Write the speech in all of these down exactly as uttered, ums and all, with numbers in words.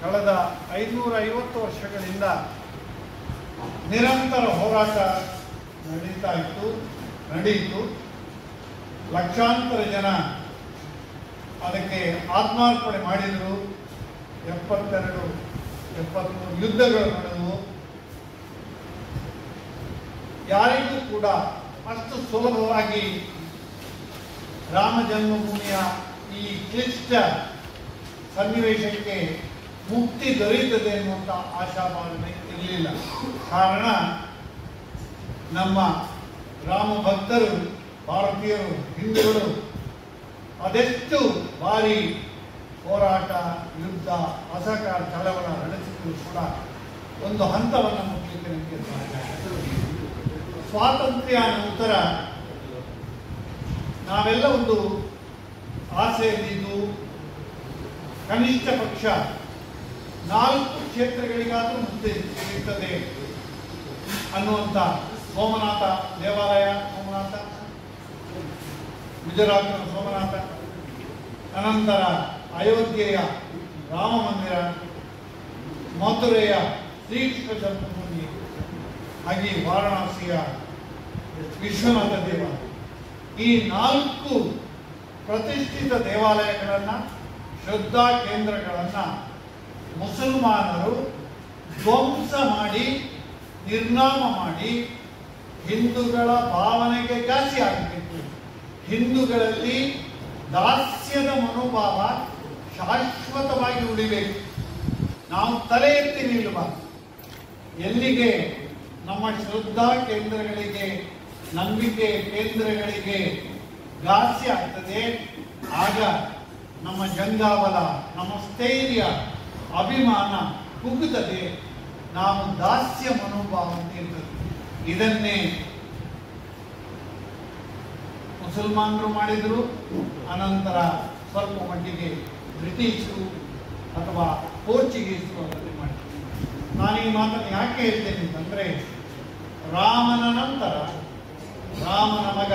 ಕಳೆದ ಐನೂರ ಐವತ್ತು ವರ್ಷಗಳಿಂದ ನಿರಂತರ ಹೋರಾಟ ನಡೀತಾ ಇತ್ತು ನಡೆಯಿತು. ಲಕ್ಷಾಂತರ ಜನ ಅದಕ್ಕೆ ಆತ್ಮಾರ್ಪಣೆ ಮಾಡಿದರು. ಎಪ್ಪತ್ತೆರಡು ಎಪ್ಪತ್ಮೂರು ಯುದ್ಧಗಳು ನಡೆದವು. ಯಾರಿಗೂ ಕೂಡ ಅಷ್ಟು ಸುಲಭವಾಗಿ ರಾಮ ಜನ್ಮಭೂಮಿಯ ಈ ಕ್ಲಿಷ್ಟ ಸನ್ನಿವೇಶಕ್ಕೆ ಮುಕ್ತಿ ದೊರೆಯುತ್ತದೆ ಎನ್ನುವಂಥ ಆಶಾಭಾವನೆ ಇರಲಿಲ್ಲ. ಕಾರಣ ನಮ್ಮ ರಾಮ ಭಕ್ತರು, ಭಾರತೀಯರು, ಹಿಂದೂಗಳು ಅದೆಷ್ಟು ಬಾರಿ ಹೋರಾಟ, ಯುದ್ಧ, ಅಸಹಕಾರ ಚಳವಳ ನಡೆಸಿದ್ರು ಕೂಡ ಒಂದು ಹಂತವನ್ನು ಮುಟ್ಟಲಿಕ್ಕೆ ನಮಗೆ ಸಾಧ್ಯ. ಸ್ವಾತಂತ್ರ್ಯ ನಂತರ ನಾವೆಲ್ಲ ಒಂದು ಆಸೆಯಲ್ಲಿದ್ದು ಕನಿಷ್ಠ ಪಕ್ಷ ನಾಲ್ಕು ಕ್ಷೇತ್ರಗಳಿಗಾದರೂ ಮುಕ್ತಿ ಸಿಗುತ್ತದೆ ಅನ್ನುವಂಥ ಸೋಮನಾಥ ದೇವಾಲಯ, ಸೋಮನಾಥ ಗುಜರಾತ್ನ ಸೋಮನಾಥ, ಅನಂತರ ಅಯೋಧ್ಯೆಯ ರಾಮ ಮಂದಿರ, ಮಥುರೆಯ ಶ್ರೀಕೃಷ್ಣ ಜನ್ಮಭೂಮಿ, ಹಾಗೆ ವಾರಣಾಸಿಯ ವಿಶ್ವನಾಥ ದೇವಾಲಯ. ಈ ನಾಲ್ಕು ಪ್ರತಿಷ್ಠಿತ ದೇವಾಲಯಗಳನ್ನು, ಶ್ರದ್ಧಾ ಕೇಂದ್ರಗಳನ್ನು ಮುಸಲ್ಮಾನರು ಧ್ವಂಸ ಮಾಡಿ, ನಿರ್ನಾಮ ಮಾಡಿ ಹಿಂದೂಗಳ ಭಾವನೆಗೆ ಘಾಸಿ ಆಗಬೇಕು. ಹಿಂದೂಗಳಲ್ಲಿ ದಾಸ್ಯದ ಮನೋಭಾವ ಶಾಶ್ವತವಾಗಿ ಉಳಿಬೇಕು. ನಾವು ತಲೆ ಎತ್ತಿ ನಿಲ್ಲಬಾರದು. ಎಲ್ಲಿಗೆ ನಮ್ಮ ಶ್ರದ್ಧಾ ಕೇಂದ್ರಗಳಿಗೆ, ನಂಬಿಕೆ ಕೇಂದ್ರಗಳಿಗೆ ಘಾಸಿ ಆಗ್ತದೆ, ಆಗ ನಮ್ಮ ಜಂಗಾಬಲ, ನಮ್ಮ ಸ್ಥೈರ್ಯ, ಅಭಿಮಾನ ಕುಗ್ಗುತ್ತದೆ. ನಾವು ದಾಸ್ಯ ಮನೋಭಾವ ಅಂತ ಇರ್ತದೆ. ಇದನ್ನೇ ಮುಸಲ್ಮಾನರು ಮಾಡಿದರು. ಅನಂತರ ಸ್ವಲ್ಪ ಮಟ್ಟಿಗೆ ಬ್ರಿಟಿಷರು ಅಥವಾ ಪೋರ್ಚುಗೀಸರು ಅದನ್ನು ಮಾಡಿದರು. ನಾನು ಈ ಮಾತನ್ನು ಯಾಕೆ ಹೇಳ್ತೇನೆ ಅಂತಂದರೆ, ರಾಮನ ನಂತರ ರಾಮನ ಮಗ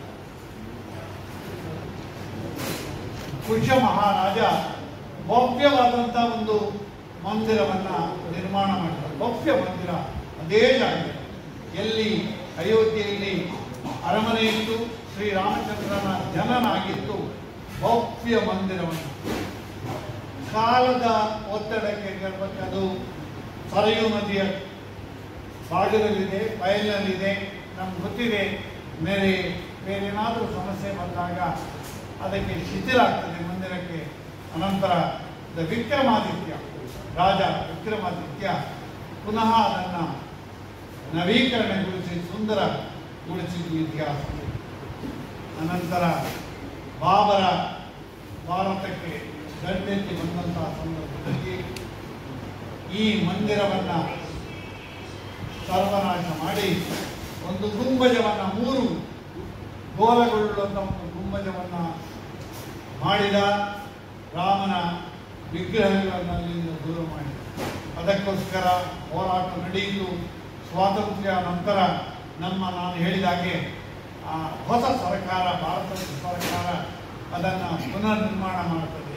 ಕುಶ ಮಹಾರಾಜ ಭವ್ಯವಾದಂಥ ಒಂದು ಮಂದಿರವನ್ನ ನಿರ್ಮಾಣ ಮಾಡಿದ್ದಾರೆ. ಭವ್ಯ ಮಂದಿರ ಅದೇ ಜಾಗ ಎಲ್ಲಿ ಅಯೋಧ್ಯೆಯಲ್ಲಿ ಅರಮನೆ ಇತ್ತು, ಶ್ರೀರಾಮಚಂದ್ರನ ಜನನಾಗಿತ್ತು. ಭವ್ಯ ಮಂದಿರವನ್ನು ಕಾಲದ ಒತ್ತಡಕ್ಕೆ ಅದು ಸರಯೂ ನದಿಯ ಭಾಗದಲ್ಲಿದೆ, ಬಯಲಿನಲ್ಲಿದೆ. ನಮ್ಗೆ ಗೊತ್ತಿದೆ, ಬೇರೆ ಬೇರೇನಾದರೂ ಸಮಸ್ಯೆ ಬಂದಾಗ ಅದಕ್ಕೆ ಶಿಥಿಲಾಗ್ತದೆ ಮಂದಿರಕ್ಕೆ. ಅನಂತರ ವಿಕ್ರಮಾದಿತ್ಯ, ರಾಜ ವಿಕ್ರಮಾದಿತ್ಯ ಪುನಃ ಅದನ್ನು ನವೀಕರಣಗೊಳಿಸಿ ಸುಂದರಗೊಳಿಸಿದ್ದು ಇತಿಹಾಸ. ಅನಂತರ ಬಾಬರ ಭಾರತಕ್ಕೆ ದಂಡೆತ್ತಿ ಬಂದಂತಹ ಸಂದರ್ಭದಲ್ಲಿ ಈ ಮಂದಿರವನ್ನು ಸರ್ವನಾಶ ಮಾಡಿ ಒಂದು ಗುಂಬಜವನ್ನು, ಮೂರು ಗೋಲಗೊಳ್ಳುವಂಥ ಒಂದು ಗುಂಬಜವನ್ನು ಮಾಡಿದ. ರಾಮನ ವಿಗ್ರಹಗಳನ್ನು ಅಲ್ಲಿಂದ ದೂರ ಮಾಡಿದ. ಅದಕ್ಕೋಸ್ಕರ ಹೋರಾಟ ನಡೆಯಿತು. ಸ್ವಾತಂತ್ರ್ಯ ನಂತರ ನಮ್ಮ ನಾನು ಹೇಳಿದಾಗೆ ಆ ಹೊಸ ಸರ್ಕಾರ, ಭಾರತದ ಸರ್ಕಾರ ಅದನ್ನು ಪುನರ್ ನಿರ್ಮಾಣ ಮಾಡುತ್ತದೆ.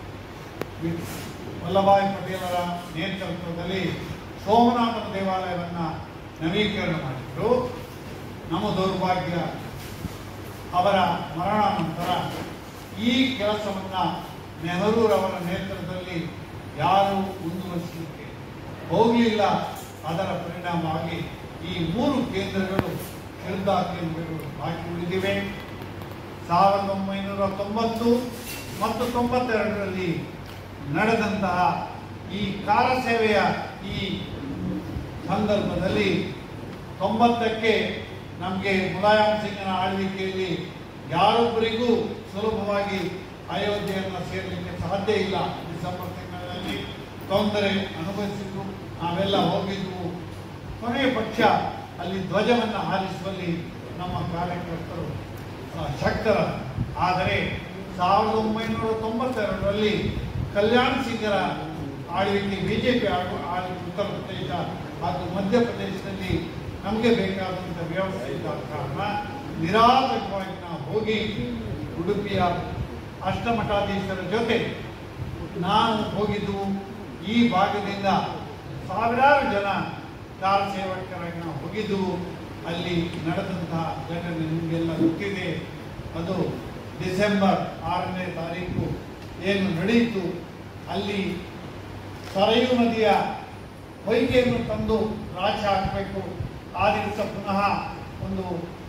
ವಲ್ಲಭಾಯ್ ಪಟೇಲರ ನೇತೃತ್ವದಲ್ಲಿ ಸೋಮನಾಥನ ದೇವಾಲಯವನ್ನು ನವೀಕರಣ ಮಾಡಿದರು. ನಮ್ಮ ದೌರ್ಭಾಗ್ಯ, ಅವರ ಮರಣ ನಂತರ ಈ ಕೆಲಸವನ್ನು ನೆಹರೂರವರ ನೇತೃತ್ವದಲ್ಲಿ ಯಾರೂ ಮುಂದುವರಿಸಲಿಕ್ಕೆ ಹೋಗಲಿಲ್ಲ. ಅದರ ಪರಿಣಾಮವಾಗಿ ಈ ಮೂರು ಕೇಂದ್ರಗಳು, ಶ್ರದ್ಧಾ ಕೇಂದ್ರಗಳು ಬಾಕಿ ಉಳಿದಿವೆ. ಸಾವಿರದ ಒಂಬೈನೂರ ತೊಂಬತ್ತು ಮತ್ತು ತೊಂಬತ್ತೆರಡರಲ್ಲಿ ನಡೆದಂತಹ ಈ ಕಾರಸೇವೆಯ ಈ ಸಂದರ್ಭದಲ್ಲಿ ತೊಂಬತ್ತಕ್ಕೆ ನಮಗೆ ಮುಲಾಯಂ ಸಿಂಗ್ನ ಆಳ್ವಿಕೆಯಲ್ಲಿ ಯಾರೊಬ್ಬರಿಗೂ ಸುಲಭವಾಗಿ ಅಯೋಧ್ಯೆಯನ್ನು ಸೇರಲಿಕ್ಕೆ ಸಾಧ್ಯ ಇಲ್ಲ. ಡಿಸೆಂಬರ್ ತಿಂಗಳಲ್ಲಿ ತೊಂದರೆ ಅನುಭವಿಸಿದ್ದು ನಾವೆಲ್ಲ ಹೋಗಿದ್ವು. ಕೊನೆಯ ಪಕ್ಷ ಅಲ್ಲಿ ಧ್ವಜವನ್ನು ಹಾರಿಸುವಲ್ಲಿ ನಮ್ಮ ಕಾರ್ಯಕರ್ತರು ಶಕ್ತರ. ಆದರೆ ಸಾವಿರದ ಒಂಬೈನೂರ ತೊಂಬತ್ತೆರಡರಲ್ಲಿ ಕಲ್ಯಾಣ್ ಸಿಂಗರ ಆಳ್ವಿಕೆ, ಬಿ ಜೆ ಪಿ ಆಳ್ವಿಕೆ ಉತ್ತರ ಪ್ರದೇಶ ಹಾಗೂ ಮಧ್ಯಪ್ರದೇಶದಲ್ಲಿ ನಮಗೆ ಬೇಕಾದಂಥ ವ್ಯವಸ್ಥೆ ಇದ್ದ ಕಾರಣ ನಿರಾತಂಕವಾಗಿ ನಾವು ಹೋಗಿ ಉಡುಪಿಯ ಅಷ್ಟಮಠಾಧೀಶರ ಜೊತೆ ನಾನು ಹೋಗಿದ್ದು ಈ ಭಾಗದಿಂದ ಸಾವಿರಾರು ಜನ ಕಾರ ಸೇವಕರಾಗಿ ನಾವು ಹೋಗಿದ್ದೆವು. ಅಲ್ಲಿ ನಡೆದಂತಹ ಘಟನೆ ನಿಮಗೆಲ್ಲ ಗೊತ್ತಿದೆ. ಅದು ಡಿಸೆಂಬರ್ ಆರನೇ ತಾರೀಕು ಏನು ನಡೆಯಿತು, ಅಲ್ಲಿ ಸರಯೂ ನದಿಯ ಹೊಯ್ಗೆಯನ್ನು ತಂದು ರಾಶಿ ಹಾಕಬೇಕು. ಆ ದಿವಸ ಪುನಃ ಒಂದು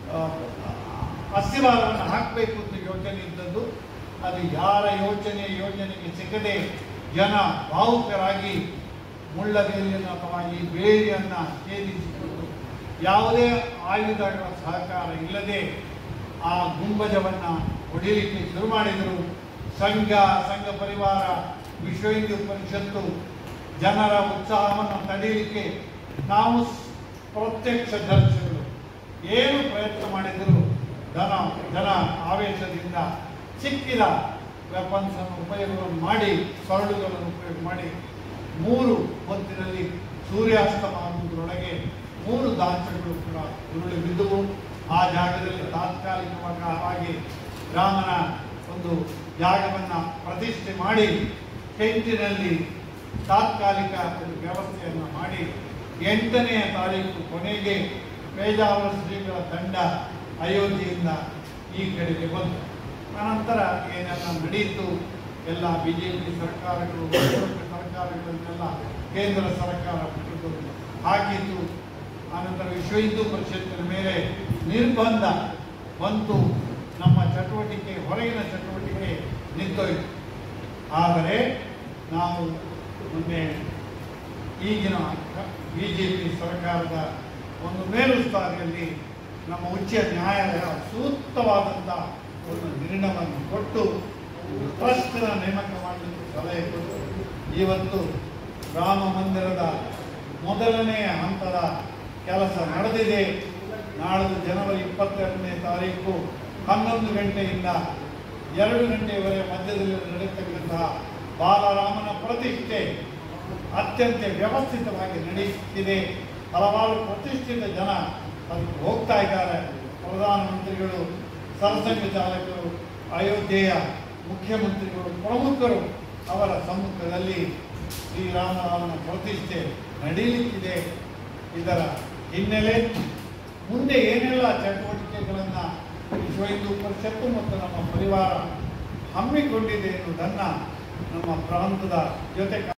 ಅಸ್ಥಿವಾರವನ್ನು ಹಾಕಬೇಕು ಅಂತ ಯೋಚನೆ ಇದ್ದದ್ದು. ಅದು ಯಾರ ಯೋಚನೆ ಯೋಜನೆಗೆ ಸಿಗದೆ ಜನ ಭಾವುಕರಾಗಿ ಮುಳ್ಳಬೇಲಿಯನ್ನು ಅಥವಾ ಈ ಬೇಲಿಯನ್ನು ಛೇದಿಸಿಕೊಂಡು ಯಾವುದೇ ಆಯುಧಗಳ ಸಹಕಾರ ಇಲ್ಲದೆ ಆ ಗುಂಬಜವನ್ನು ಹೊಡಿಲಿಕ್ಕೆ ಶುರು ಮಾಡಿದರು. ಸಂಘ ಸಂಘ ಪರಿವಾರ ವಿಶ್ವ ಹಿಂದೂ ಪರಿಷತ್ತು ಜನರ ಉತ್ಸಾಹವನ್ನು ತಡೆಯಲಿಕ್ಕೆ ನಾವು ಪ್ರತ್ಯಕ್ಷ ದರ್ಶಕರು ಏನು ಪ್ರಯತ್ನ ಮಾಡಿದರೂ ಜನ ಜನ ಆವೇಶದಿಂದ ಸಿಕ್ಕಿದ ವೆಪನ್ಸ್ ಅನ್ನು ಉಪಯೋಗ ಮಾಡಿ, ಸರಳುಗಳನ್ನು ಉಪಯೋಗ ಮಾಡಿ ಮೂರು ಹೊತ್ತಿನಲ್ಲಿ ಸೂರ್ಯಾಸ್ತಮಾನದೊಳಗೆ ಮೂರು ದಾಂಚಗಳು ಕೂಡ ಉರುಳಿ ಬಿದ್ದುವು. ಆ ಜಾಗದಲ್ಲಿ ತಾತ್ಕಾಲಿಕವಾಗಿ ರಾಮನ ಒಂದು ಜಾಗವನ್ನು ಪ್ರತಿಷ್ಠೆ ಮಾಡಿ ಟೆಂಟಿನಲ್ಲಿ ತಾತ್ಕಾಲಿಕ ಒಂದು ವ್ಯವಸ್ಥೆಯನ್ನು ಮಾಡಿ ಎಂಟನೆಯ ತಾರೀಕು ಕೊನೆಗೆ ಪೇಜಾವರ ಶ್ರೀಗಳ ತಂಡ ಅಯೋಧ್ಯೆಯಿಂದ ಈ ಕಡೆಗೆ ಬಂತು. ಅನಂತರ ಏನೆಲ್ಲ ನಡೆಯಿತು, ಎಲ್ಲ ಬಿ ಜೆ ಪಿ ಸರ್ಕಾರಗಳು ಸರ್ಕಾರಗಳನ್ನೆಲ್ಲ ಕೇಂದ್ರ ಸರ್ಕಾರ ಹಾಕಿತು. ಆನಂತರ ವಿಶ್ವ ಹಿಂದೂ ಪರಿಷತ್ತಿನ ಮೇಲೆ ನಿರ್ಬಂಧ ಬಂತು. ನಮ್ಮ ಚಟುವಟಿಕೆ ಹೊರಗಿನ ಚಟುವಟಿಕೆ ನಿಂತೋಯ್ತು. ಆದರೆ ನಾವು ಮೊನ್ನೆ ಈಗಿನ ಬಿ ಜೆ ಪಿ ಸರ್ಕಾರದ ಒಂದು ಮೇಲುಸ್ತುವಾರಿಯಲ್ಲಿ ನಮ್ಮ ಉಚ್ಚ ನ್ಯಾಯಾಲಯ ಸೂಕ್ತವಾದಂಥ ಒಂದು ನಿರ್ಣಯವನ್ನು ಕೊಟ್ಟು ಟ್ರಸ್ಟ್ನ ನೇಮಕ ಮಾಡಲಿಕ್ಕೆ ಸಲಹೆ ಕೊಟ್ಟು ಇವತ್ತು ರಾಮ ಮಂದಿರದ ಮೊದಲನೆಯ ಹಂತದ ಕೆಲಸ ನಡೆದಿದೆ. ನಾಳೆ ಜನವರಿ ಇಪ್ಪತ್ತೆರಡನೇ ತಾರೀಕು ಹನ್ನೊಂದು ಗಂಟೆಯಿಂದ ಎರಡು ಗಂಟೆಯವರೆಗೆ ಮಧ್ಯದಲ್ಲಿ ನಡೆಯತಕ್ಕಂತಹ ಬಾಲರಾಮನ ಪ್ರತಿಷ್ಠೆ ಅತ್ಯಂತ ವ್ಯವಸ್ಥಿತವಾಗಿ ನಡೆಯುತ್ತಿದೆ. ಹಲವಾರು ಪ್ರತಿಷ್ಠಿತ ಜನ ಅದಕ್ಕೆ ಹೋಗ್ತಾ ಇದ್ದಾರೆ. ಪ್ರಧಾನಮಂತ್ರಿಗಳು, ಸರಸಂಘ ಚಾಲಕರು, ಅಯೋಧ್ಯೆಯ ಮುಖ್ಯಮಂತ್ರಿಗಳು, ಪ್ರಮುಖರು ಅವರ ಸಮ್ಮುಖದಲ್ಲಿ ಶ್ರೀರಾಮರಾಮನ ಪ್ರತಿಷ್ಠೆ ನಡೆಯಲಿಕ್ಕಿದೆ. ಇದರ ಹಿನ್ನೆಲೆ ಮುಂದೆ ಏನೆಲ್ಲ ಚಟುವಟಿಕೆಗಳನ್ನು ವಿಶ್ವ ಹಿಂದೂ ಪರಿಷತ್ತು ಮತ್ತು ನಮ್ಮ ಪರಿವಾರ ಹಮ್ಮಿಕೊಂಡಿದೆ ಎನ್ನುವುದನ್ನು ನಮ್ಮ ಪ್ರಾಂತದ ಜೊತೆ